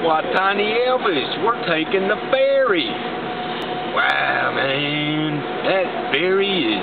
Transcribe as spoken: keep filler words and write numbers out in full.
Why, Tiny Elvis, we're taking the ferry. Wow, man, that ferry is